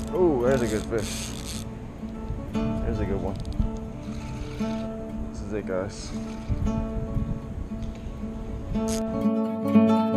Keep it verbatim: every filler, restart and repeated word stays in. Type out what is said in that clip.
Oh, there's a good fish. There's a good one. This is it, guys.